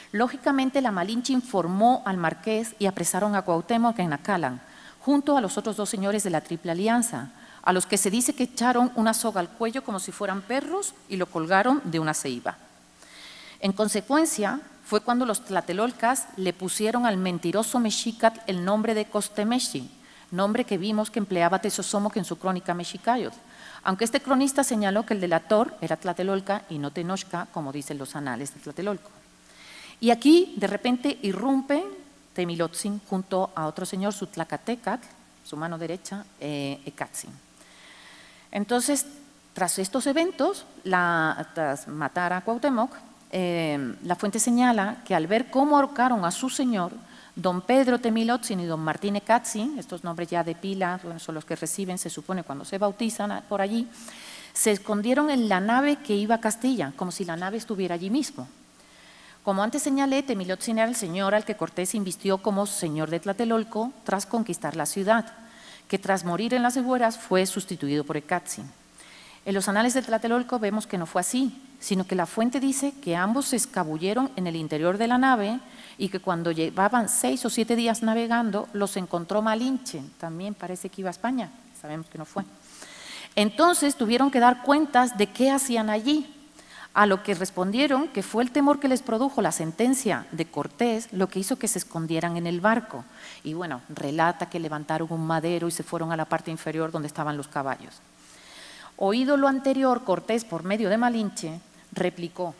Speaker 1: Lógicamente, la Malinche informó al marqués y apresaron a Cuauhtémoc en Nacalan, junto a los otros 2 señores de la Triple Alianza, a los que se dice que echaron una soga al cuello como si fueran perros y lo colgaron de una ceiba. En consecuencia, fue cuando los tlatelolcas le pusieron al mentiroso Mexicat el nombre de Costemexi, nombre que vimos que empleaba Tezosomoc en su crónica Mexicayotl, aunque este cronista señaló que el delator era Tlatelolca y no Tenochca, como dicen los anales de Tlatelolco. Y aquí, de repente, irrumpe Temilotzin junto a otro señor, su Tlacatecatl, su mano derecha, Ecatzin. Entonces, tras estos eventos, tras matar a Cuauhtémoc, la fuente señala que al ver cómo ahorcaron a su señor, don Pedro Temilotzin y don Martín Ecatzin, estos nombres ya de pila, bueno, son los que reciben, se supone, cuando se bautizan por allí, se escondieron en la nave que iba a Castilla, como si la nave estuviera allí mismo. Como antes señalé, Temilotzin era el señor al que Cortés invistió como señor de Tlatelolco tras conquistar la ciudad, que tras morir en las Ebueras fue sustituido por Ecatzin. En los anales de Tlatelolco vemos que no fue así, sino que la fuente dice que ambos se escabulleron en el interior de la nave y que cuando llevaban 6 o 7 días navegando, los encontró Malinche, también parece que iba a España, sabemos que no fue. Entonces tuvieron que dar cuentas de qué hacían allí, a lo que respondieron que fue el temor que les produjo la sentencia de Cortés lo que hizo que se escondieran en el barco. Y bueno, relata que levantaron un madero y se fueron a la parte inferior donde estaban los caballos. Oído lo anterior, Cortés, por medio de Malinche, replicó: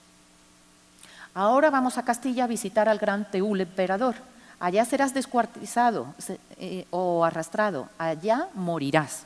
Speaker 1: ahora vamos a Castilla a visitar al gran Teúl emperador. Allá serás descuartizado o arrastrado, allá morirás.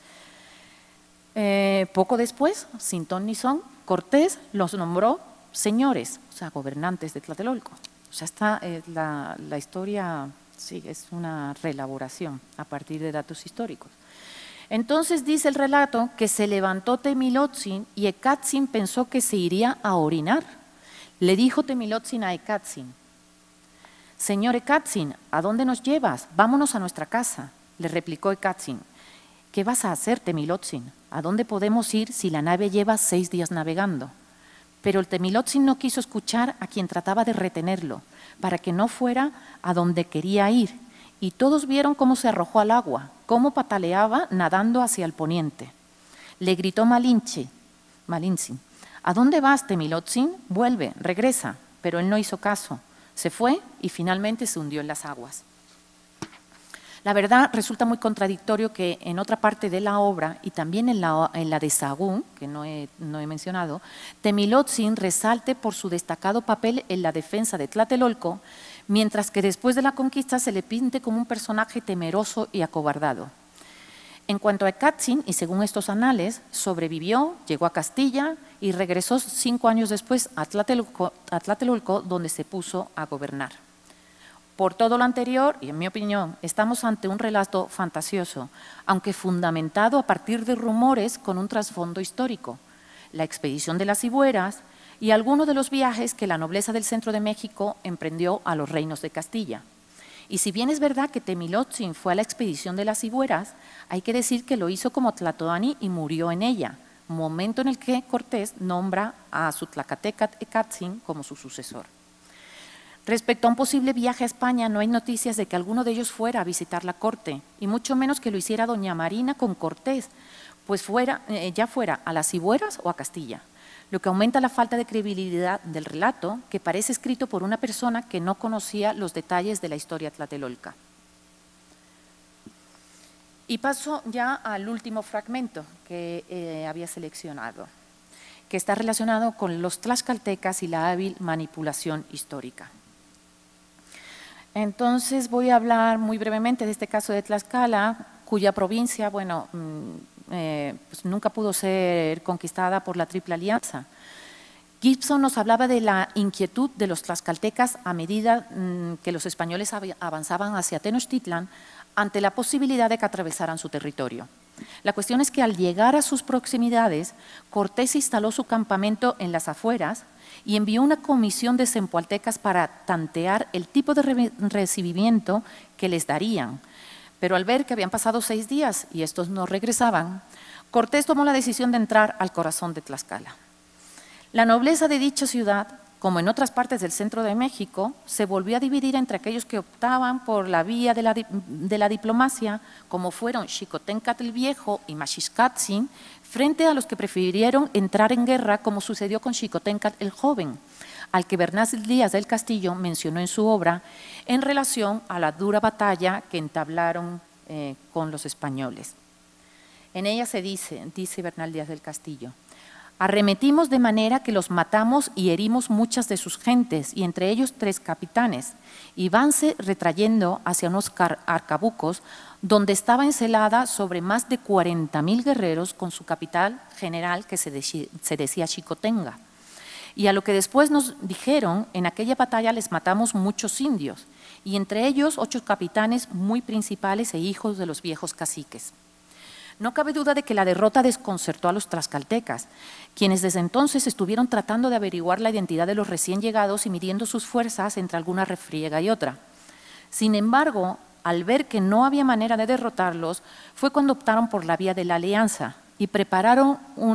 Speaker 1: Poco después, sin ton ni son, Cortés los nombró señores, o sea, gobernantes de Tlatelolco. O sea, la historia sí, es una reelaboración a partir de datos históricos. Entonces dice el relato que se levantó Temilotzin y Ecatzin pensó que se iría a orinar. Le dijo Temilotzin a Ecatzin: señor Ecatzin, ¿a dónde nos llevas? Vámonos a nuestra casa. Le replicó Ecatzin: ¿qué vas a hacer, Temilotzin? ¿A dónde podemos ir si la nave lleva 6 días navegando? Pero el Temilotzin no quiso escuchar a quien trataba de retenerlo, para que no fuera a donde quería ir, y todos vieron cómo se arrojó al agua, cómo pataleaba nadando hacia el poniente. Le gritó Malinche: ¿a dónde vas, Temilotzin? Vuelve, regresa. Pero él no hizo caso, se fue y finalmente se hundió en las aguas. La verdad, resulta muy contradictorio que en otra parte de la obra y también en la de Sahagún, que no he mencionado, Temilotzin resalte por su destacado papel en la defensa de Tlatelolco, mientras que después de la conquista se le pinte como un personaje temeroso y acobardado. En cuanto a Ecatzin, y según estos anales, sobrevivió, llegó a Castilla y regresó 5 años después a Tlatelolco, donde se puso a gobernar. Por todo lo anterior, y en mi opinión, estamos ante un relato fantasioso, aunque fundamentado a partir de rumores con un trasfondo histórico. La expedición de las Ibueras y algunos de los viajes que la nobleza del centro de México emprendió a los reinos de Castilla. Y si bien es verdad que Temilotzin fue a la expedición de las Ibueras, hay que decir que lo hizo como tlatoani y murió en ella, momento en el que Cortés nombra a su Tlacatecatl Ecatzin como su sucesor. Respecto a un posible viaje a España, no hay noticias de que alguno de ellos fuera a visitar la corte, y mucho menos que lo hiciera doña Marina con Cortés, pues ya fuera a las Ibueras o a Castilla, lo que aumenta la falta de credibilidad del relato, que parece escrito por una persona que no conocía los detalles de la historia tlatelolca. Y paso ya al último fragmento que había seleccionado, que está relacionado con los tlaxcaltecas y la hábil manipulación histórica. Entonces voy a hablar muy brevemente de este caso de Tlaxcala, cuya provincia, bueno, pues nunca pudo ser conquistada por la Triple Alianza. Gibson nos hablaba de la inquietud de los tlaxcaltecas a medida que los españoles avanzaban hacia Tenochtitlan ante la posibilidad de que atravesaran su territorio. La cuestión es que al llegar a sus proximidades, Cortés instaló su campamento en las afueras y envió una comisión de zempoaltecas para tantear el tipo de recibimiento que les darían. Pero al ver que habían pasado 6 días y estos no regresaban, Cortés tomó la decisión de entrar al corazón de Tlaxcala. La nobleza de dicha ciudad como en otras partes del centro de México, se volvió a dividir entre aquellos que optaban por la vía de la diplomacia, como fueron Xicoténcatl el Viejo y Maxixcatzin, frente a los que prefirieron entrar en guerra, como sucedió con Xicoténcatl el Joven, al que Bernal Díaz del Castillo mencionó en su obra en relación a la dura batalla que entablaron con los españoles. En ella se dice Bernal Díaz del Castillo: arremetimos de manera que los matamos y herimos muchas de sus gentes, y entre ellos 3 capitanes, y vanse retrayendo hacia unos arcabucos, donde estaba encelada sobre más de 40.000 guerreros con su capital general, que se decía Xicotenga. Y a lo que después nos dijeron, en aquella batalla les matamos muchos indios, y entre ellos 8 capitanes muy principales e hijos de los viejos caciques. No cabe duda de que la derrota desconcertó a los tlaxcaltecas, quienes desde entonces estuvieron tratando de averiguar la identidad de los recién llegados y midiendo sus fuerzas entre alguna refriega y otra. Sin embargo, al ver que no había manera de derrotarlos, fue cuando optaron por la vía de la alianza y prepararon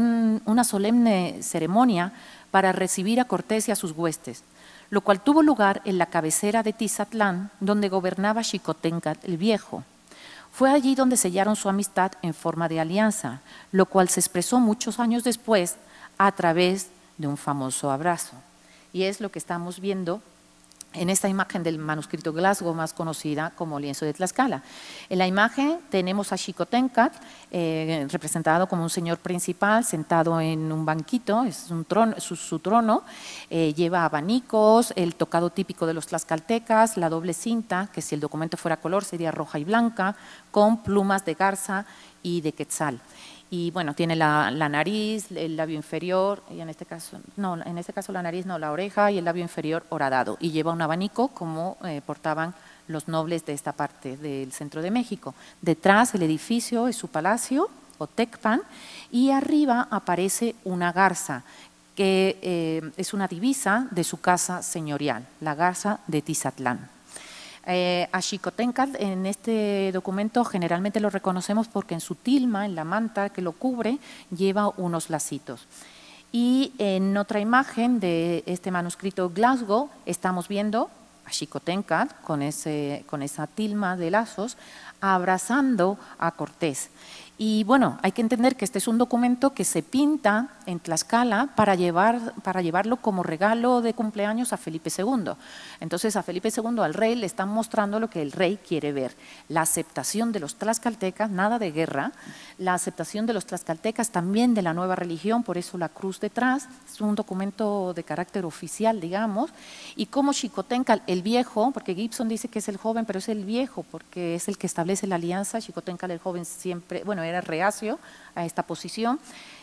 Speaker 1: una solemne ceremonia para recibir a Cortés y a sus huestes, lo cual tuvo lugar en la cabecera de Tizatlán, donde gobernaba Xicoténcatl el Viejo. Fue allí donde sellaron su amistad en forma de alianza, lo cual se expresó muchos años después a través de un famoso abrazo. Y es lo que estamos viendo en esta imagen del manuscrito Glasgow, más conocida como lienzo de Tlaxcala. En la imagen tenemos a Xicoténcatl, representado como un señor principal, sentado en un banquito, es un trono, su trono, lleva abanicos, el tocado típico de los tlaxcaltecas, la doble cinta, que si el documento fuera color sería roja y blanca, con plumas de garza y de quetzal. Y bueno, tiene la nariz, el labio inferior, y en este caso la nariz no, la oreja y el labio inferior horadado. Y lleva un abanico como portaban los nobles de esta parte del centro de México. Detrás el edificio es su palacio, o Tecpan, y arriba aparece una garza, que es una divisa de su casa señorial, la garza de Tizatlán. A Xicoténcatl en este documento generalmente lo reconocemos porque en su tilma, en la manta que lo cubre, lleva unos lacitos. Y en otra imagen de este manuscrito Glasgow estamos viendo a Xicoténcatl con esa tilma de lazos abrazando a Cortés. Y bueno, hay que entender que este es un documento que se pinta en Tlaxcala para llevarlo como regalo de cumpleaños a Felipe II. Entonces a Felipe II, al rey, le están mostrando lo que el rey quiere ver, la aceptación de los tlaxcaltecas, nada de guerra, la aceptación de los tlaxcaltecas también de la nueva religión, por eso la cruz detrás, es un documento de carácter oficial, digamos, y como Xicoténcatl el Viejo, porque Gibson dice que es el joven, pero es el viejo, porque es el que establece la alianza. Xicoténcatl el Joven siempre, bueno, era reacio a esta posición.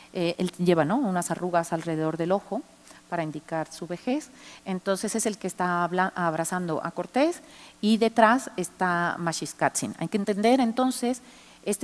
Speaker 1: Él lleva, ¿no?, unas arrugas alrededor del ojo para indicar su vejez. Entonces es el que está abrazando a Cortés y detrás está Maxixcatzin. Hay que entender entonces este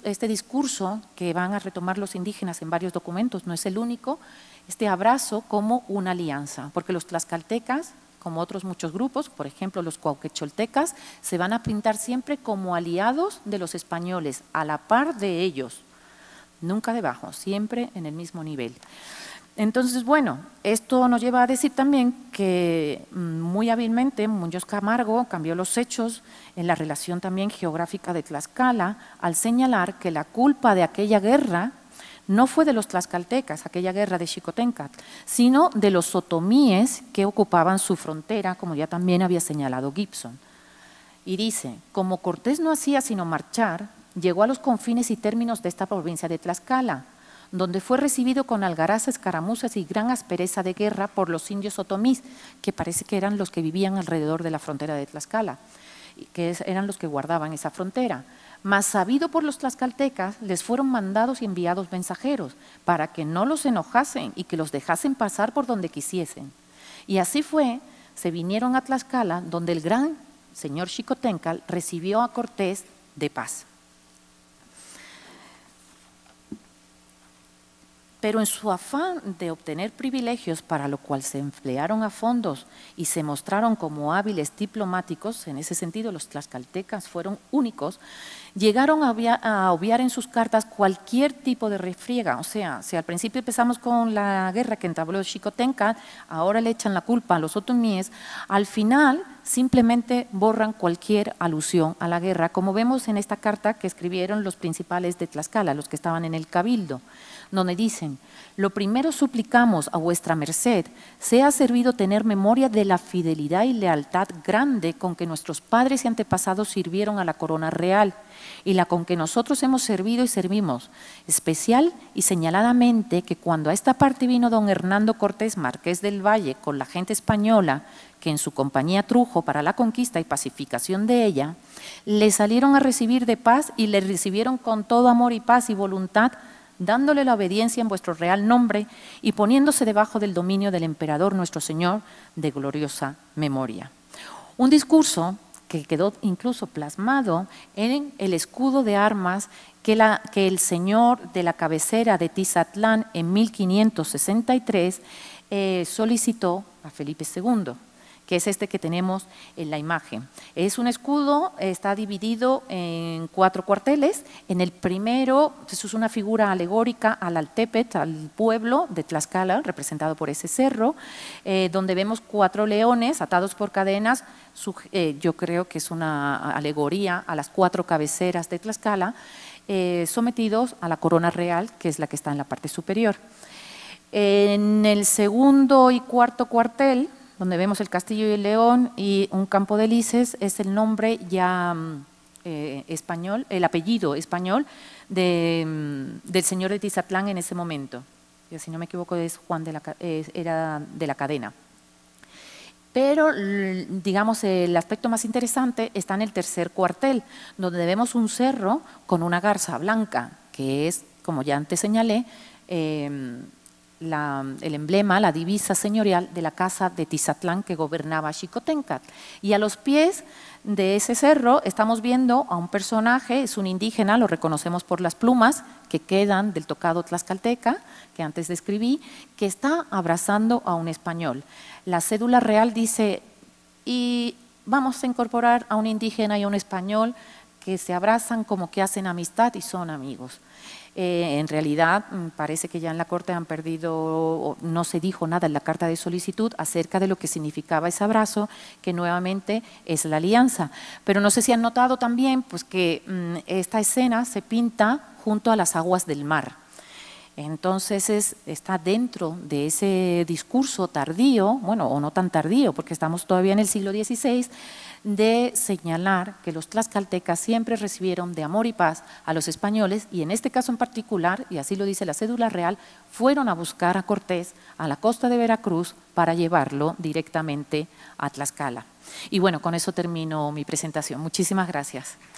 Speaker 1: discurso que van a retomar los indígenas en varios documentos, no es el único, este abrazo como una alianza, porque los tlaxcaltecas, como otros muchos grupos, por ejemplo los cuauquecholtecas, se van a pintar siempre como aliados de los españoles, a la par de ellos, nunca debajo, siempre en el mismo nivel. Entonces, bueno, esto nos lleva a decir también que muy hábilmente Muñoz Camargo cambió los hechos en la relación también geográfica de Tlaxcala al señalar que la culpa de aquella guerra no fue de los tlaxcaltecas, aquella guerra de Xicoténcatl, sino de los otomíes que ocupaban su frontera, como ya también había señalado Gibson. Y dice, como Cortés no hacía sino marchar, llegó a los confines y términos de esta provincia de Tlaxcala, donde fue recibido con algarazas, escaramuzas y gran aspereza de guerra por los indios otomís, que parece que eran los que vivían alrededor de la frontera de Tlaxcala, que eran los que guardaban esa frontera. Mas sabido por los tlaxcaltecas, les fueron mandados y enviados mensajeros para que no los enojasen y que los dejasen pasar por donde quisiesen. Y así fue, se vinieron a Tlaxcala, donde el gran señor Xicoténcatl recibió a Cortés de paz. Pero en su afán de obtener privilegios, para lo cual se emplearon a fondos y se mostraron como hábiles diplomáticos, en ese sentido los tlaxcaltecas fueron únicos, llegaron a obviar en sus cartas cualquier tipo de refriega. O sea, si al principio empezamos con la guerra que entabló Xicoténcatl, ahora le echan la culpa a los otomíes, al final simplemente borran cualquier alusión a la guerra, como vemos en esta carta que escribieron los principales de Tlaxcala, los que estaban en el cabildo, donde dicen: lo primero suplicamos a vuestra merced sea servido tener memoria de la fidelidad y lealtad grande con que nuestros padres y antepasados sirvieron a la corona real y la con que nosotros hemos servido y servimos, especial y señaladamente que cuando a esta parte vino don Hernando Cortés, marqués del Valle, con la gente española que en su compañía trujo para la conquista y pacificación de ella, le salieron a recibir de paz y le recibieron con todo amor y paz y voluntad, dándole la obediencia en vuestro real nombre y poniéndose debajo del dominio del emperador nuestro Señor de gloriosa memoria. Un discurso que quedó incluso plasmado en el escudo de armas que el señor de la cabecera de Tizatlán en 1563 solicitó a Felipe II, que es este que tenemos en la imagen. Es un escudo, está dividido en 4 cuarteles. En el primero, eso es una figura alegórica al Altepetl, al pueblo de Tlaxcala, representado por ese cerro, donde vemos 4 leones atados por cadenas. Yo creo que es una alegoría a las 4 cabeceras de Tlaxcala, sometidos a la corona real, que es la que está en la parte superior. En el segundo y cuarto cuartel, donde vemos el castillo y el león y un campo de lices, es el nombre ya español, el apellido español del señor de Tizatlán en ese momento. Y si no me equivoco es era de la Cadena. Pero, digamos, el aspecto más interesante está en el tercer cuartel, donde vemos un cerro con una garza blanca, que es, como ya antes señalé, el emblema, la divisa señorial de la casa de Tizatlán que gobernaba Xicoténcatl. Y a los pies de ese cerro estamos viendo a un personaje, es un indígena, lo reconocemos por las plumas que quedan del tocado tlaxcalteca, que antes describí, que está abrazando a un español. La cédula real dice, y vamos a incorporar a un indígena y a un español que se abrazan como que hacen amistad y son amigos. En realidad parece que ya en la Corte han perdido, no se dijo nada en la carta de solicitud acerca de lo que significaba ese abrazo, que nuevamente es la alianza. Pero no sé si han notado también pues, que esta escena se pinta junto a las aguas del mar. Entonces está dentro de ese discurso tardío, bueno, o no tan tardío, porque estamos todavía en el siglo XVI, de señalar que los tlaxcaltecas siempre recibieron de amor y paz a los españoles y en este caso en particular, y así lo dice la cédula real, fueron a buscar a Cortés a la costa de Veracruz para llevarlo directamente a Tlaxcala. Y bueno, con eso termino mi presentación. Muchísimas gracias.